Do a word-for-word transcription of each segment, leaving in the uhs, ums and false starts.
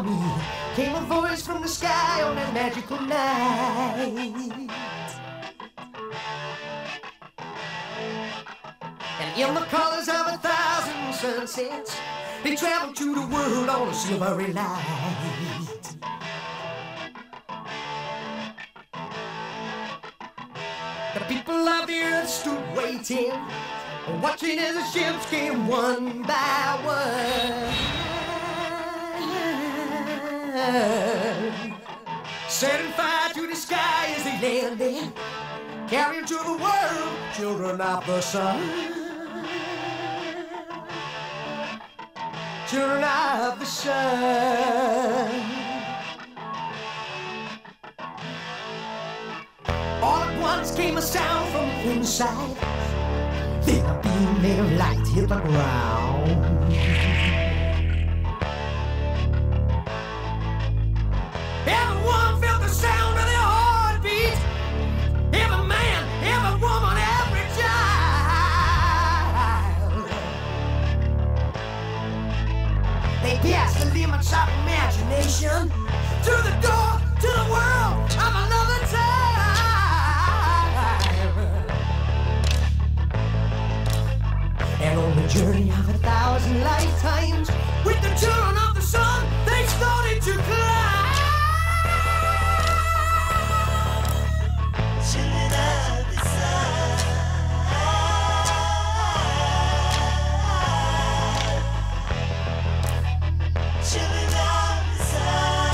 about me came a voice from the sky on that magical night. And in the colors of a thousand sunsets, they traveled to the world on a silvery light. The people of the earth stood waiting, watching as the ships came one by one, setting fire to the sky as they landed, carrying to the world children of the sun, children of the sun. All at once came a sound from inside, then a beam made of light hit the ground. Everyone felt the sound of their heartbeat. Every man, every woman, every child. They passed the limits of imagination to the door to the world of another time. And on the journey of a thousand lifetimes, with the children of the sun, they started to climb. Children of the sun, children of the sun.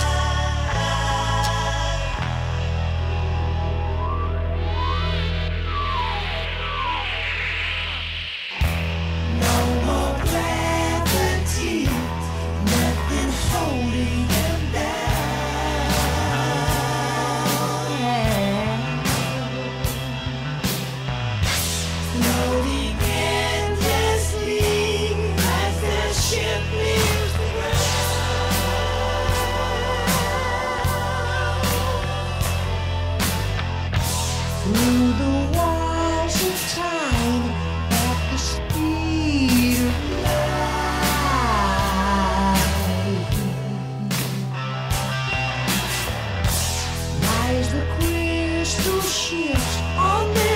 Through the walls of time, at the speed of light, lies the crystal ships on the